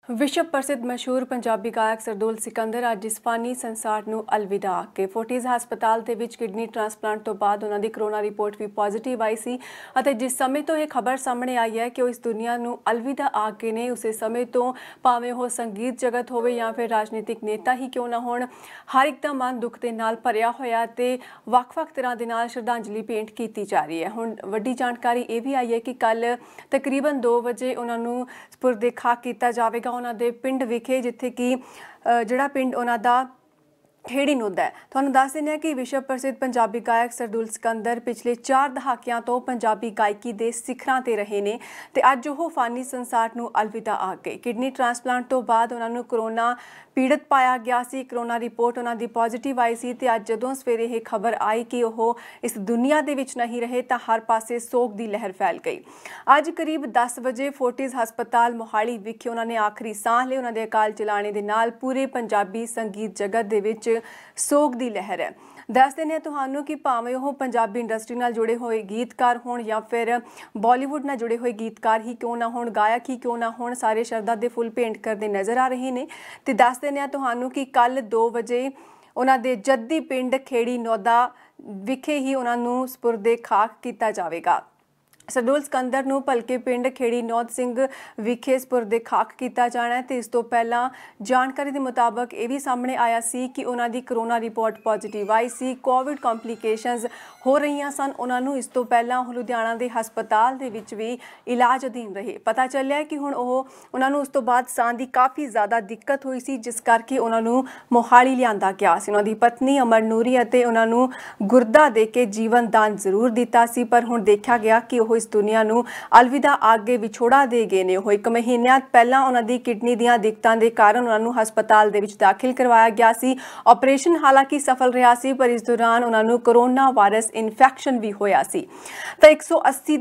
विश्व प्रसिद्ध मशहूर पंजाबी गायक सरदूल सिकंदर ਅੱਜ ਇਸ ਫਾਨੀ ਸੰਸਾਰ ਨੂੰ ਅਲਵਿਦਾ ਕੇ ਫੋਰਟਿਸ ਹਸਪਤਾਲ ਦੇ ਵਿੱਚ ਕਿਡਨੀ ਟ੍ਰਾਂਸਪਲਾਂਟ ਤੋਂ ਬਾਅਦ ਉਹਨਾਂ ਦੀ ਕਰੋਨਾ ਰਿਪੋਰਟ ਵੀ ਪੋਜ਼ਿਟਿਵ ਆਈ ਸੀ ਅਤੇ ਜਿਸ ਸਮੇਂ ਤੋਂ ਇਹ ਖਬਰ ਸਾਹਮਣੇ ਆਈ ਹੈ ਕਿ ਉਹ ਇਸ ਦੁਨੀਆ ਨੂੰ ਅਲਵਿਦਾ ਆ ਕੇ ਨੇ ਉਸੇ ਸਮੇਂ ਤੋਂ ਭਾਵੇਂ ਉਹ ਸੰਗੀਤ ਜਗਤ ਹੋਵੇ ਜਾਂ ਫਿਰ ਰਾਜਨੀਤਿਕ ਨੇਤਾ ਹੀ ਕਿਉਂ ਨਾ ਹੋਣ ਹਰ ਇੱਕ ਦਾ ਮਨ ਦੁੱਖ ਦੇ ਨਾਲ ਭਰਿਆ ਹੋਇਆ ਤੇ ਵੱਖ-ਵੱਖ ਤਰ੍ਹਾਂ ਦੇ ਨਾਲ ਸ਼ਰਧਾਂਜਲੀ ਭੇਂਟ ਕੀਤੀ ਜਾ ਰਹੀ ਹੈ। ਹੁਣ ਵੱਡੀ ਜਾਣਕਾਰੀ ਇਹ ਵੀ ਆਈ ਹੈ ਕਿ ਕੱਲ ਤਕਰੀਬਨ 2 ਵਜੇ ਉਹਨਾਂ ਨੂੰ ਸਪੁਰਦੇ ਖਾਕ ਕੀਤਾ ਜਾਵੇਗਾ ਉਹਨਾਂ ਦੇ ਪਿੰਡ ਵਿਖੇ ਜਿੱਥੇ ਕਿ ਜਿਹੜਾ ਪਿੰਡ ਉਹਨਾਂ ਦਾ खेड़ी नोदा है। तुहानूं दस दिंदे हां कि विश्व प्रसिद्ध पंजाबी गायक सरदूल सिकंदर पिछले 4 दहाकियां तो पंजाबी गायकी दे सिखरां ते रहे ने ते अज ओह फानी संसार नूं अलविदा आ गए। किडनी ट्रांसप्लांट तो बाद उन्हां नूं कोरोना पीड़ित पाया गया सी, कोरोना रिपोर्ट उन्हां दी पॉजिटिव आई सी ते अज जदों सवेरे यह खबर आई कि ओह इस दुनिया दे विच नहीं रहे तां हर पासे सोग दी लहर फैल गई। अज करीब 10 बजे फोर्टिस हस्पताल मोहाली विखे उन्हां ने आखिरी साह ले। उन्हां दे अकाल चलाने दे नाल पूरे पंजाबी संगीत जगत दे विच सोग दी लहर है। दस देने तुहानू कि भावें वो पंजाबी इंडस्ट्री नाल जुड़े हुए गीतकार होण या फिर बॉलीवुड नाल जुड़े हुए गीतकार ही क्यों ना होण, गायक ही क्यों ना होण, सारे शरधा दे फुल भेंट करते नज़र आ रहे हैं। तो दस देने तुहानू कि कल 2 बजे उन्हां दे जद्दी पिंड खेड़ी नौदा विखे ही उन्हां सपुरदे खाक किया जाएगा। सरदूल सिकंदर नूं भलके पिंड खेड़ी नौद सिंह विखे सपुरदे खाक किया जाना है। तो इस तो पहला जानकारी के मुताबक ये भी सामने आया सी कि उन्हां दी कोरोना रिपोर्ट पॉजिटिव आई सी, कोविड कॉम्प्लीकेशनस हो रही सन। उन्होंने इस तो पहला लुधियाना के हस्पताल दे विच भी इलाज अधीन रहे। पता चलिया कि हुण उन्होंने उस तो बाद साह की काफ़ी ज़्यादा दिक्कत हुई सी जिस करके उन्होंने मोहाली लिआंदा गया सी। उन्हां दी पत्नी अमर नूरी अते उन्होंने गुरदा दे के जीवन दान जरूर दिता सी पर हुण देखा गया कि इस दुनिया नूं अलविदा आगे विछोड़ा दे गए ने। 1 महीना पहला उन्होंने किडनी दीआं दिक्कतां दे कारण उन्होंने हस्पताल दे विच दाखिल करवाया गया सी। ऑपरेशन हालांकि सफल रहा सी पर इस दौरान उन्होंने कोरोना वायरस इन्फेक्शन भी होया सी। तो 1980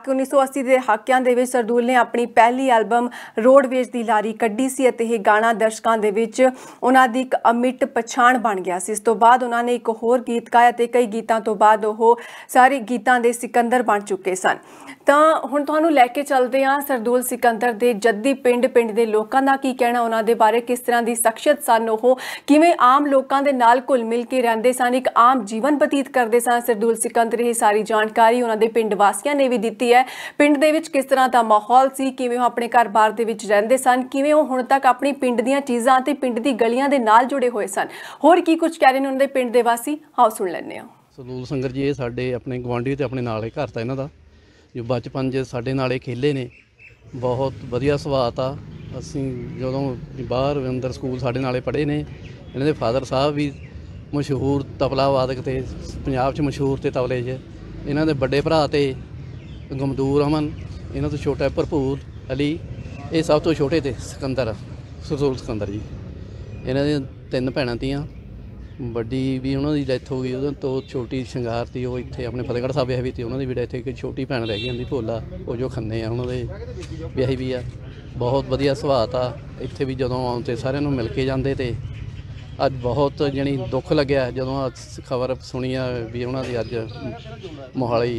के दहाकियां दे विच सरदूल ने अपनी पहली एल्बम रोडवेज दी लारी कड्ढी सी अते यह गाना दर्शकों दे विच उन्हां दी एक अमिट पछाण बन गया सी। इस तो बाद उन्होंने एक होर गीत गाया ते कई गीतों तो बाद सारे गीतों के सिकंदर बन चुके सन। तो हुण तुहानूं लैके चलते हैं सरदूल सिकंदर के जद्दी पिंड के लोगों का की कहना, उन्होंने बारे किस तरह की शख्सियत सन, किवें आम लोगों के नाल घुल मिल के रहंदे सन, एक आम जीवन बतीत करते सन सरदूल सिकंदर। ये सारी जानकारी उन्होंने पिंड वासियों ने भी दी है। पिंड दे विच किस तरह का माहौल सी, किवें वो अपने घर बार दे विच रहिंदे सन, किवें वो हुण तक अपनी पिंड दीआं चीज़ां ते पिंड दी गलियां दे नाल जुड़े हुए सन। होर की कुछ कह रहे हैं उन्होंने पिंड दे वासी, आओ सुन लैंदे हां। सरदूल सिकंदर जी ये साडे अपने गवांढी ते अपने नाल घर था इन्हां दा, जो बचपन च साडे नाल खेले ने, बहुत वधिया सुभाਅ ता। असीं जदों बाहर अंदर स्कूल साडे नाले पढ़े ने। इन्हां दे फादर साहब भी मशहूर तबला वादक ते पंजाब च मशहूर ते तबले च। इन्हां दे बड़े भरा ते गमदूर अमन, इन्हां तो छोटा भरपूर अली, ये सब तो छोटे ते सिकंदर सरदूल सिकंदर जी। इन्हां दी 3 भैणां तीआं, बड़ी भी उन्होंने डैथ हो गई, उन्होंने तो छोटी शंगार थी वो इतने अपने फतेहगढ़ साहब ब्याही भी थी, उन्होंने भी डैथ एक छोटी भैन रह गई उनकी भोला, वो जो खन्ने आ उन्होंने ब्याही भी आ। बहुत वधिया सुभाਅ था। इत्थे भी जदों आउंदे सारिਆਂ ਨੂੰ मिल के जाते थे। अज बहुत जानी दुख लग्या जदों खबर सुनी भी उन्होंने की अज मोहाली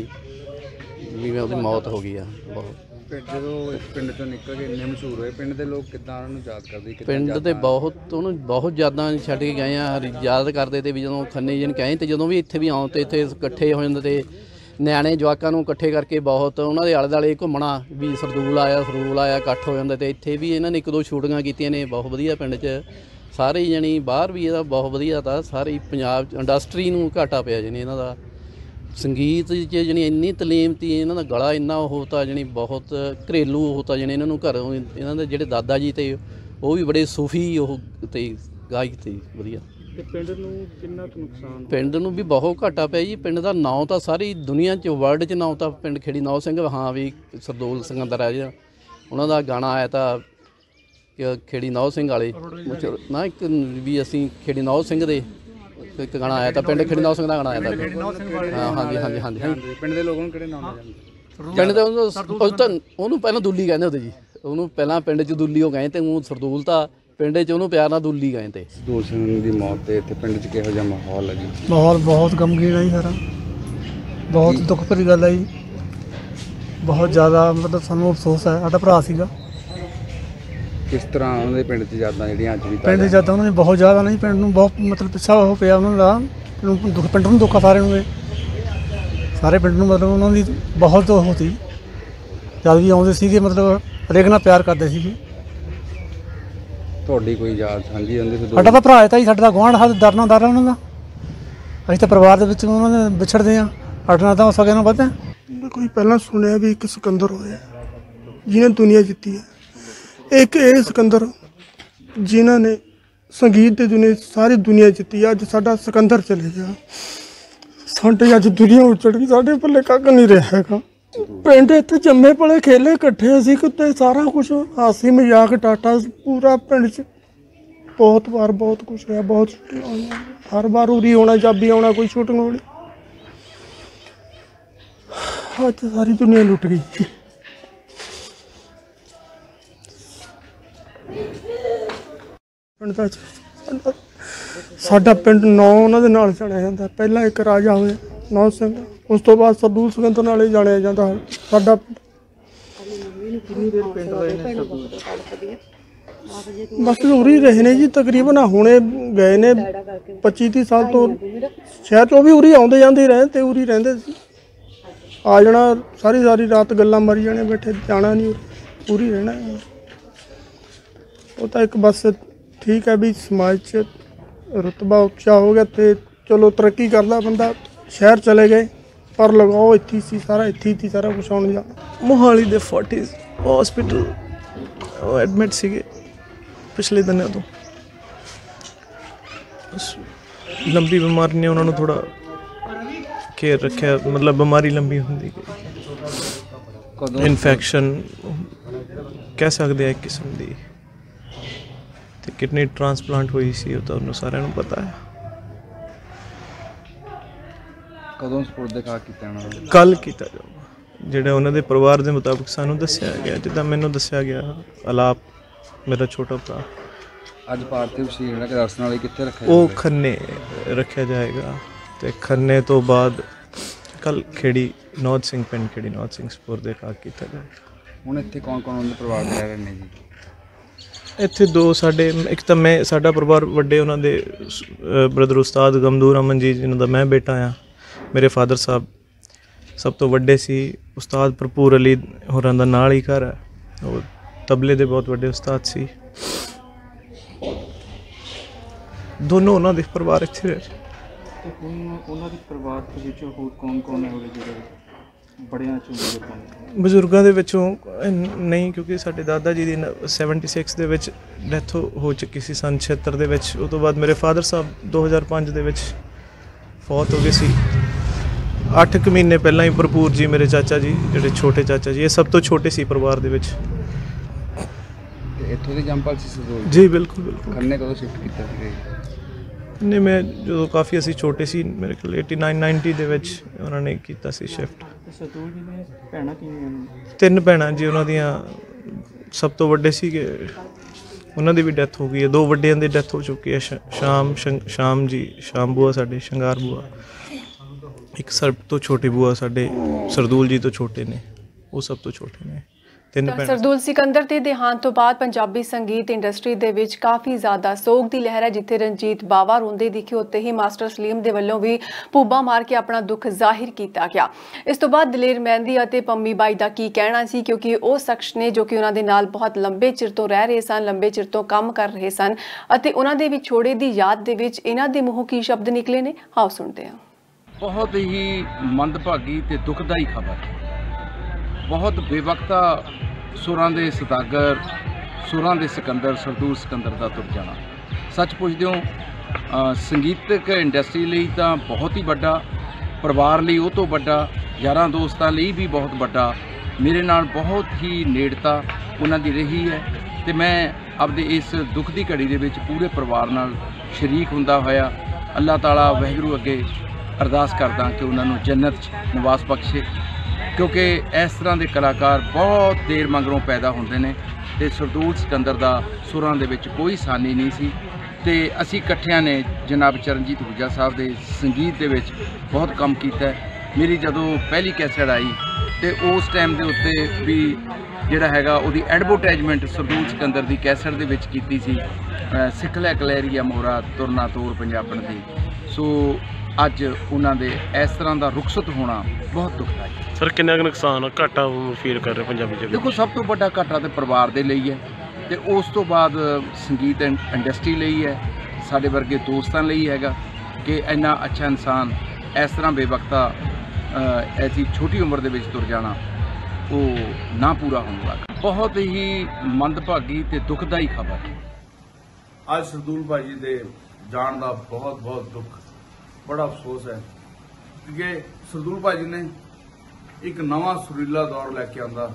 भी उसकी मौत हो गई है। बहुत पिंड चों निकल के इन्ने मशहूर होए, पिंड दे लोग किद्दां उन्हां नूं याद करदे, पिंड दे बहुत यादां छड्ड के गए हैं। याद करते थे भी जदों खन्ने जन गए तो जदों भी इत्थे भी आउं तो इत्थे इकट्ठे हो जाते थे, नियाणे जवाकां नूं इकट्ठे करके बहुत उन्हां दे आले दुआले घुम्मणा भी सरदूल आया इकट्ठ हो जांदे। ते इत्थे भी इन्हां ने 1-2 शूटिंगां कीतियां ने बहुत वधिया पिंड च। सारे जणी बाहर भी इहदा बहुत वधिया था। सारी पंजाब इंडस्ट्री नूं घाटा पिया जानी इन्हां दा। संगीत जी इन्नी तलीम थी, इन्हों का गला इन्ना होता जानी बहुत घरेलू होता जानी इन्हों घरों इन्हों के जोड़े दादा जी थे वो भी बड़े सूफी थे गायक थे वधिया। पिंड नूं भी बहुत घाटा पिया जी। पिंड का नाम तो सारी दुनिया च वर्ल्ड च नाम तो पिंड खेड़ी नौ सिंह, हाँ भी सरदूल सिकंदर है जी। उन्होंने गाना आया था खेड़ी नौ सिंह वाले ना, एक भी असी खेड़ी नौ सिंह दे एक गाना आया था, पिंड खेड़ी नौ सिंह का गाना आया था। हाँ हाँ जी हाँ जी हाँ जी। पिंड दे लोगों किहड़े नाम पिंड दे उन्होंने पहला दुल्ली कहते होते जी। उन्होंने पहला पिंड च दुल्ली वो गए तो सरदूल था, पिंड च उन्होंने प्यार नाल दुल्ली गए थे। सरदूल सिंह दी मौत ते इत्थे पिंड च किहो जिहा माहौल है जी? माहौल बहुत गमगीन है जी सारा, बहुत दुख भरी गल है जी। बहुत ज़्यादा मतलब सानूं अफसोस है, साडा भरा सीगा। ਕਿਸ ਤਰ੍ਹਾਂ ਉਹਨਾਂ ਦੇ ਪਿੰਡ 'ਚ ਯਾਦਾਂ ਜਿਹੜੀਆਂ ਅੱਜ ਵੀ ਪਿੰਡ ਦੀ ਯਾਦਾਂ ਉਹਨਾਂ ਦੀ ਬਹੁਤ ਜ਼ਿਆਦਾ ਨਹੀਂ, ਪਿੰਡ ਨੂੰ ਬਹੁਤ ਮਤਲਬ ਪਿੱਛਾ ਹੋ ਪਿਆ ਉਹਨਾਂ ਦਾ, ਪਿੰਡ ਨੂੰ ਦੁੱਖ ਆ ਸਾਰਿਆਂ ਨੂੰ, ਸਾਰੇ ਪਿੰਡ ਨੂੰ ਮਤਲਬ ਉਹਨਾਂ ਦੀ ਬਹੁਤ ਉਹ ਸੀ। ਜਦ ਵੀ ਆਉਂਦੇ ਸੀਗੇ ਮਤਲਬ ਹਰੇਕ ਨਾਲ ਪਿਆਰ ਕਰਦੇ ਸੀਗੇ। ਤੁਹਾਡੀ ਕੋਈ ਯਾਦ ਸਾਂਝੀ ਜਾਂਦੇ ਸੀ? ਸਾਡਾ ਤਾਂ ਭਰਾ ਹੈ ਤਾਂ ਜੀ, ਸਾਡਾ ਤਾਂ ਗੁਆਂਢ ਹੱਥ ਦਰਨਾ ਦਰ ਉਹਨਾਂ ਦਾ। ਅਸੀਂ ਤਾਂ ਪਰਿਵਾਰ ਦੇ ਵਿੱਚ ਉਹਨਾਂ ਦੇ ਵਿਛੜਦੇ ਹਾਂ, ਸਾਡੇ ਨਾਲ ਤਾਂ ਸਕੇ ਨਾਲ ਵੱਧ ਹੈ। ਕੋਈ ਪਹਿਲਾਂ ਸੁਣਿਆ ਵੀ ਇੱਕ ਸਿਕੰਦਰ ਹੋਇਆ ਜਿਹਨੇ ਦੁਨੀਆ ਜਿੱਤੀ ਹੈ। ਇੱਕ ਇਹ ਸਿਕੰਦਰ ਜਿਨ੍ਹਾਂ ਨੇ ਸੰਗੀਤ ਦੀ ਦੁਨੀਆ ਸਾਰੀ ਦੁਨੀਆ ਜਿੱਤੀ। ਅੱਜ ਸਾਡਾ ਸਿਕੰਦਰ ਚਲੇ ਗਿਆ, ਸਾਡੇ ਅੱਜ ਦੁਨੀਆ ਉੱਜੜ ਗਈ, ਸਾਡੇ ਪੱਲੇ ਕੱਖ ਨਹੀਂ ਰਿਹਾ ਹੈਗਾ। ਪਿੰਡ ਇੱਥੇ ਜੰਮੇ ਪਲੇ ਖੇਲੇ ਇਕੱਠੇ ਅਸੀਂ ਕਿਤੇ ਸਾਰਾ ਕੁਝ ਹਾਸੀ ਮਜ਼ਾਕ ਟਾਟਾ ਪੂਰਾ ਪਿੰਡ 'ਚ ਬਹੁਤ ਵਾਰ ਬਹੁਤ ਕੁਛ ਹੋਇਆ, ਬਹੁਤ ਛੁੱਟੀਆਂ ਹੋਈਆਂ। ਹਰ ਵਾਰ ਉਰੀ ਆਉਣਾ, ਚਾਬੀ ਆਉਣਾ, ਕੋਈ ਸ਼ੂਟਿੰਗ ਹੋਣੀ। ਅੱਜ ਸਾਰੀ ਦੁਨੀਆ ਲੁੱਟ ਗਈ। ਪਿੰਡ ਦਾ ਸਾਡਾ ਪਿੰਡ ਨੌ ਉਹਨਾਂ ਦੇ ਨਾਲ ਜਾਣਿਆ ਜਾਂਦਾ। ਪਹਿਲਾਂ ਇੱਕ ਰਾਜਾ ਹੋਇਆ ਨੌ ਸਿੰਘ, ਉਸ ਤੋਂ ਬਾਅਦ ਸਰਦੂਲ ਸਿੰਘ ਨਾਲ ਹੀ ਜਾਣਿਆ ਜਾਂਦਾ ਸਾਡਾ। ਬਸ ਉਰੀ ਰਹੇ ਨੇ ਜੀ ਤਕਰੀਬਨ, ਹੁਣੇ ਗਏ ਨੇ 25-30 ਸਾਲ ਤੋਂ। ਸ਼ਹਿਰ 'ਚੋਂ ਵੀ ਉਰੀ ਆਉਂਦੇ ਜਾਂਦੇ ਰਹੇ ਤੇ ਉਰੀ ਰਹਿੰਦੇ ਸੀ। ਆ ਜਾਣਾ ਸਾਰੀ ਰਾਤ ਗੱਲਾਂ ਮਾਰੀ ਜਾਣੇ, ਬੈਠੇ ਜਾਣਾ ਨਹੀਂ, ਪੂਰੀ ਰਹਿਣਾ। ਉਹ ਤਾਂ ਇੱਕ ਬਸ ਠੀਕ ਹੈ ਵੀ ਸਮਾਜ 'ਚ ਰੁਤਬਾ ਉੱਚਾ ਹੋ ਗਿਆ ਤੇ ਚਲੋ ਤਰੱਕੀ ਕਰਦਾ ਬੰਦਾ। ਸ਼ਹਿਰ ਚਲੇ ਗਏ ਪਰ ਲਗਾਓ ਇੱਥੇ ਸੀ ਸਾਰਾ, ਇੱਥੇ ਹੀ ਸਾਰਾ ਕੁਛ ਆਉਣ ਜਾਣਾ। ਮੋਹਾਲੀ ਦੇ ਫੋਰਟਿਸ ਹਸਪੀਟਲ ਉਹ ਐਡਮਿਟ ਸੀਗੇ ਪਿਛਲੇ ਦਿਨਾਂ ਤੋਂ। ਲੰਬੀ ਬਿਮਾਰੀ ਨੇ ਉਹਨਾਂ ਨੂੰ ਥੋੜਾ ਕੇਅਰ ਰੱਖਿਆ, ਮਤਲਬ ਬਿਮਾਰੀ ਲੰਬੀ ਹੁੰਦੀ ਗਈ, ਇਨਫੈਕਸ਼ਨ ਕਹਿ ਸਕਦੇ ਆ ਇੱਕ ਕਿਸਮ ਦੀ, ਤੇ ਕਿਡਨੀ ਟ੍ਰਾਂਸਪਲਾਂਟ ਹੋਈ ਸੀ, ਉਹ ਤੁਹਾਨੂੰ ਸਾਰਿਆਂ ਨੂੰ ਪਤਾ ਹੈ। ਕਦੋਂ ਸਪੁਰਦ ਖਾ ਕੀਤਾ ਉਹਨਾਂ ਨੇ? ਕੱਲ੍ਹ ਕੀਤਾ ਜਾਊਗਾ, ਜਿਹੜਾ ਉਹਨਾਂ ਦੇ ਪਰਿਵਾਰ ਦੇ ਮੁਤਾਬਕ ਸਾਨੂੰ ਦੱਸਿਆ ਗਿਆ, ਜਿੱਦਾਂ ਮੈਨੂੰ ਦੱਸਿਆ ਗਿਆ। ਅਲਾਪ ਮੇਰਾ ਛੋਟਾ ਭਰਾ। ਅੱਜ ਪਾਰਥਿਵ ਸਰੀਰ ਜਿਹੜਾ ਕਿ ਦਰਸ਼ਨ ਵਾਲੇ ਕਿੱਥੇ ਰੱਖਿਆ? ਉਹ ਖੰਨੇ ਰੱਖਿਆ ਜਾਏਗਾ ਤੇ ਖੰਨੇ ਤੋਂ ਬਾਅਦ ਕੱਲ੍ਹ ਖੇੜੀ ਨੌਧ ਸਿੰਘ ਪਿੰਡ ਖੇੜੀ ਨੌਧ ਸਿੰਘ ਸਪੁਰਦ ਖਾ ਕੀਤਾ ਜਾਏਗਾ। ਹੁਣ ਇੱਥੇ ਕੌਣ ਉਹਨਾਂ ਦੇ ਪਰਿਵਾਰ ਰਹਿ ਰਹੇ ਨੇ ਜੀ? ਇੱਥੇ ਦੋ ਸਾਡੇ, ਇੱਕ ਤਾਂ ਮੈਂ, ਸਾਡਾ ਪਰਿਵਾਰ ਵੱਡੇ, ਉਹਨਾਂ ਦੇ ਬ੍ਰਦਰ ਉਸਤਾਦ ਗਮਦੂਰ ਅਮਨ ਜੀ ਜਿਹਨਾਂ ਦਾ ਮੈਂ ਬੇਟਾ ਹਾਂ। ਮੇਰੇ ਫਾਦਰ ਸਾਹਿਬ ਸਭ ਤੋਂ ਵੱਡੇ ਸੀ। ਉਸਤਾਦ ਭਰਪੂਰ ਅਲੀ ਹੋਰਾਂ ਦਾ ਨਾਲ ਹੀ ਘਰ ਹੈ, ਉਹ ਤਬਲੇ ਦੇ ਬਹੁਤ ਵੱਡੇ ਉਸਤਾਦ ਸੀ। ਦੋਨੋਂ ਉਹਨਾਂ ਦੇ ਪਰਿਵਾਰ ਇੱਥੇ ਰਹੇ। ਉਹਨਾਂ ਦੇ ਪਰਿਵਾਰ ਦੇ ਵਿੱਚ ਹੋਰ ਕੌਣ ਹੈ ਜਿਹੜੇ ਬੜਿਆਂ ਚੋਂ ਬਜ਼ੁਰਗਾਂ ਦੇ ਵਿੱਚੋਂ ਨਹੀਂ, ਕਿਉਂਕਿ ਸਾਡੇ ਦਾਦਾ ਜੀ ਦੀ 76 ਦੇ ਵਿੱਚ ਡੈਥ ਹੋ ਚੁੱਕੀ ਸੀ, ਸੰਨ 76 ਦੇ ਵਿੱਚ। ਉਹ ਤੋਂ ਬਾਅਦ ਮੇਰੇ ਫਾਦਰ ਸਾਹਿਬ 2005 ਦੇ ਵਿੱਚ ਫੌਤ ਹੋ ਗਏ ਸੀ। 8 ਕੁ ਮਹੀਨੇ ਪਹਿਲਾਂ ਹੀ ਭਰਪੂਰ ਜੀ ਮੇਰੇ ਚਾਚਾ ਜੀ, ਜਿਹੜੇ ਛੋਟੇ ਚਾਚਾ ਜੀ, ਇਹ ਸਭ ਤੋਂ ਛੋਟੇ ਸੀ ਪਰਿਵਾਰ ਦੇ ਵਿੱਚ। ਇੱਥੋਂ ਦੇ ਜੰਪਲ ਸੀ ਸਰਦੂਲ ਜੀ ਬਿਲਕੁਲ ਬਿਲਕੁਲ। ਖੰਨੇ ਕਦੋਂ ਸ਼ਿਫਟ ਕੀਤਾ ਸੀਗਾ? ਨਹੀਂ, ਮੈਂ ਜਦੋਂ ਕਾਫੀ ਅਸੀਂ ਛੋਟੇ ਸੀ, ਮੇਰੇ ਖਿਆਲ 89-90 ਦੇ ਵਿੱਚ ਉਹਨਾਂ ਨੇ ਕੀਤਾ ਸੀ ਸ਼ਿਫਟ। ਸਰਦੂਲ ਜੀ ਨੇ ਭੈਣਾਂ ਕਿੰਨੀਆਂ ਨੇ? 3 ਭੈਣਾਂ ਜੀ ਉਹਨਾਂ ਦੀਆਂ। ਸਭ ਤੋਂ ਵੱਡੇ ਸੀਗੇ, ਉਹਨਾਂ ਦੀ ਵੀ ਡੈਥ ਹੋ ਗਈ ਹੈ। 2 ਵੱਡਿਆਂ ਦੀ ਡੈਥ ਹੋ ਚੁੱਕੀ ਹੈ, ਸ਼ਾਮ ਜੀ, ਸ਼ਾਮ ਬੂਆ ਸਾਡੇ, ਸ਼ਿੰਗਾਰ ਬੂਆ। ਇੱਕ ਸਭ ਤੋਂ ਛੋਟੀ ਬੂਆ ਸਾਡੇ ਸਰਦੂਲ ਜੀ ਤੋਂ ਛੋਟੇ ਨੇ, ਉਹ ਸਭ ਤੋਂ ਛੋਟੇ ਨੇ। 3 ਭੈਣਾਂ। ਸਰਦੂਲ ਸਿਕੰਦਰ ਦੇ ਦੇਹਾਂਤ ਤੋਂ ਬਾਅਦ ਪੰਜਾਬੀ ਸੰਗੀਤ ਇੰਡਸਟਰੀ ਦੇ ਵਿੱਚ ਕਾਫੀ ਜ਼ਿਆਦਾ ਸੋਗ ਦੀ ਲਹਿਰ ਹੈ। ਜਿੱਥੇ ਰਣਜੀਤ ਬਾਵਾ ਰੋਂਦੇ ਦਿਖੇ, ਉੱਥੇ ਹੀ ਮਾਸਟਰ ਸਲੀਮ ਦੇ ਵੱਲੋਂ ਵੀ ਭੂਬਾ ਮਾਰ ਕੇ ਆਪਣਾ ਦੁੱਖ ਜ਼ਾਹਿਰ ਕੀਤਾ ਗਿਆ। ਇਸ ਤੋਂ ਬਾਅਦ ਦਲੇਰ ਮਹਿੰਦੀ ਅਤੇ ਪੰਮੀ ਬਾਈ ਦਾ ਕੀ ਕਹਿਣਾ ਸੀ, ਕਿਉਂਕਿ ਉਹ ਸ਼ਖਸ ਨੇ ਜੋ ਕਿ ਉਹਨਾਂ ਦੇ ਨਾਲ ਬਹੁਤ ਲੰਬੇ ਚਿਰ ਤੋਂ ਰਹਿ ਰਹੇ ਸਨ, ਲੰਬੇ ਚਿਰ ਤੋਂ ਕੰਮ ਕਰ ਰਹੇ ਸਨ, ਅਤੇ ਉਹਨਾਂ ਦੇ ਵਿਛੋੜੇ ਦੀ ਯਾਦ ਦੇ ਵਿੱਚ ਇਹਨਾਂ ਦੇ ਮੂੰਹੋਂ ਕੀ ਸ਼ਬਦ ਨਿਕਲੇ ਨੇ, ਆਓ ਸੁਣਦੇ ਹਾਂ। ਬਹੁਤ ਹੀ ਮੰਦਭਾਗੀ ਤੇ ਦੁਖਦਾਈ ਖਬਰ। ਬਹੁਤ ਬੇਵਕਤਾ ਸੁਰਾਂ ਦੇ ਸਦਾਗਰ, ਸੁਰਾਂ ਦੇ ਸਿਕੰਦਰ, ਸਰਦੂਲ ਸਿਕੰਦਰ ਦਾ ਤੁਰ ਜਾਣਾ। ਸੱਚ ਪੁੱਛਦੇ ਹੋ, ਸੰਗੀਤਕ ਇੰਡਸਟਰੀ ਲਈ ਤਾਂ ਬਹੁਤ ਹੀ ਵੱਡਾ, ਪਰਿਵਾਰ ਲਈ ਉਹ ਤੋਂ ਵੱਡਾ, ਯਾਰਾਂ ਦੋਸਤਾਂ ਲਈ ਵੀ ਬਹੁਤ ਵੱਡਾ। ਮੇਰੇ ਨਾਲ ਬਹੁਤ ਹੀ ਨੇੜਤਾ ਉਹਨਾਂ ਦੀ ਰਹੀ ਹੈ ਤੇ ਮੈਂ ਆਪਦੇ ਇਸ ਦੁੱਖ ਦੀ ਘੜੀ ਦੇ ਵਿੱਚ ਪੂਰੇ ਪਰਿਵਾਰ ਨਾਲ ਸ਼ਰੀਕ ਹੁੰਦਾ ਹੋਇਆ ਅੱਲਾਹ ਤਾਲਾ ਵਾਹਿਗੁਰੂ ਅੱਗੇ ਅਰਦਾਸ ਕਰਦਾ ਕਿ ਉਹਨਾਂ ਨੂੰ ਜੰਨਤ 'ਚ ਨਿਵਾਸ ਬਖਸ਼ੇ, ਕਿਉਂਕਿ ਇਸ ਤਰ੍ਹਾਂ ਦੇ ਕਲਾਕਾਰ ਬਹੁਤ ਦੇਰ ਮਗਰੋਂ ਪੈਦਾ ਹੁੰਦੇ ਨੇ ਤੇ ਸਰਦੂਲ ਸਿਕੰਦਰ ਦਾ ਸੁਰਾਂ ਦੇ ਵਿੱਚ ਕੋਈ ਸਾਨੀ ਨਹੀਂ ਸੀ। ਤੇ ਅਸੀਂ ਇਕੱਠਿਆਂ ਨੇ ਜਨਾਬ ਚਰਨਜੀਤ ਹੂਜਾ ਸਾਹਿਬ ਦੇ ਸੰਗੀਤ ਦੇ ਵਿੱਚ ਬਹੁਤ ਕੰਮ ਕੀਤਾ। ਮੇਰੀ ਜਦੋਂ ਪਹਿਲੀ ਕੈਸੇਟ ਆਈ ਤੇ ਉਸ ਟਾਈਮ ਦੇ ਉੱਤੇ ਵੀ ਜਿਹੜਾ ਹੈਗਾ ਉਹਦੀ ਐਡਵਰਟਾਈਜ਼ਮੈਂਟ ਸਰਦੂਲ ਸਿਕੰਦਰ ਦੀ ਕੈਸਟ ਦੇ ਵਿੱਚ ਕੀਤੀ ਸੀ, ਸਿੱਖ ਲੈ ਕਲੈਰੀਆ ਮੋਰਾ ਤੁਰਨਾ ਤੋਰ ਪੰਜਾਬਣ ਦੀ। ਸੋ ਅੱਜ ਉਹਨਾਂ ਦੇ ਇਸ ਤਰ੍ਹਾਂ ਦਾ ਰੁਖਸਤ ਹੋਣਾ ਬਹੁਤ ਦੁਖਦਾਈ। ਸਰ ਕਿੰਨਾ ਕੁ ਨੁਕਸਾਨ ਘਾਟਾ ਫੀਲ ਕਰ ਰਹੇ ਪੰਜਾਬੀ ਚ? ਦੇਖੋ, ਸਭ ਤੋਂ ਵੱਡਾ ਘਾਟਾ ਤੇ ਪਰਿਵਾਰ ਦੇ ਲਈ ਹੈ, ਤੇ ਉਸ ਤੋਂ ਬਾਅਦ ਸੰਗੀਤ ਇੰਡਸਟਰੀ ਲਈ ਹੈ, ਸਾਡੇ ਵਰਗੇ ਦੋਸਤਾਂ ਲਈ ਹੈਗਾ ਕਿ ਇੰਨਾ ਅੱਛਾ ਇਨਸਾਨ ਇਸ ਤਰ੍ਹਾਂ ਬੇਵਕਤਾ ਐਸੀ ਛੋਟੀ ਉਮਰ ਦੇ ਵਿੱਚ ਤੁਰ ਜਾਣਾ ਉਹ ਨਾ ਪੂਰਾ ਹੋਣ ਵਾਲਾ ਬਹੁਤ ਹੀ ਮੰਦਭਾਗੀ ਤੇ ਦੁਖਦਾਈ ਖਬਰ। ਅੱਜ ਸਰਦੂਲ ਭਾਜੀ ਦੇ ਜਾਣ ਦਾ ਬਹੁਤ ਬਹੁਤ ਦੁੱਖ, ਬੜਾ ਅਫਸੋਸ ਹੈ ਕਿ ਸਰਦੂਲ ਭਾਜੀ ਨੇ ਇੱਕ ਨਵਾਂ ਸੁਰੀਲਾ ਦੌਰ ਲੈ ਕੇ ਆਂਦਾ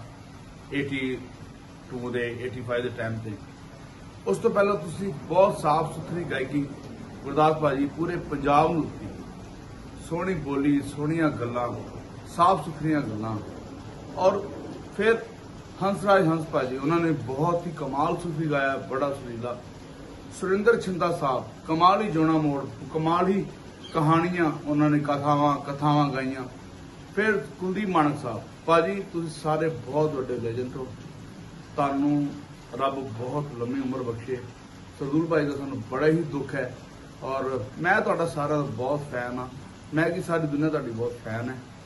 82 ਦੇ 85 ਦੇ ਟਾਈਮ ਤੇ। ਉਸ ਤੋਂ ਪਹਿਲਾਂ ਤੁਸੀਂ ਬਹੁਤ ਸਾਫ਼ ਸੁਥਰੀ ਗਾਇਕੀ ਗੁਰਦਾਸ ਭਾਜੀ ਪੂਰੇ ਪੰਜਾਬ ਨੂੰ ਦਿੱਤੀ, ਸੋਹਣੀ ਬੋਲੀ, ਸੋਹਣੀਆਂ ਗੱਲਾਂ, ਸਾਫ਼ ਸੁਥਰੀਆਂ ਗੱਲਾਂ। ਔਰ ਫਿਰ ਹੰਸਰਾਜ ਹੰਸ ਭਾਜੀ ਉਹਨਾਂ ਨੇ ਬਹੁਤ ਹੀ ਕਮਾਲ ਸੂਫੀ ਗਾਇਆ, ਬੜਾ ਸੁਰੀਲਾ। ਸੁਰਿੰਦਰ ਛਿੰਦਾ ਸਾਹਿਬ ਕਮਾਲ ਹੀ ਜੋਣਾ ਮੋੜ, ਕਮਾਲ ਹੀ ਕਹਾਣੀਆਂ ਉਹਨਾਂ ਨੇ ਕਥਾਵਾਂ ਗਾਈਆਂ। ਫਿਰ ਕੁਲਦੀਪ ਮਾਨਕ ਸਾਹਿਬ ਭਾਜੀ, ਤੁਸੀਂ ਸਾਰੇ ਬਹੁਤ ਵੱਡੇ ਲੈਜੈਂਡ ਹੋ, ਤੁਹਾਨੂੰ ਰੱਬ ਬਹੁਤ ਲੰਮੀ ਉਮਰ ਬਖਸ਼ੇ। ਸਰਦੂਲ ਭਾਈ ਦਾ ਸਾਨੂੰ ਬੜਾ ਹੀ ਦੁੱਖ ਹੈ ਔਰ ਮੈਂ ਤੁਹਾਡਾ ਸਾਰਾ ਬਹੁਤ ਫੈਨ ਹਾਂ, ਮੈਂ ਕਿ ਸਾਰੀ ਦੁਨੀਆ ਤੁਹਾਡੀ ਬਹੁਤ ਫੈਨ ਹੈ।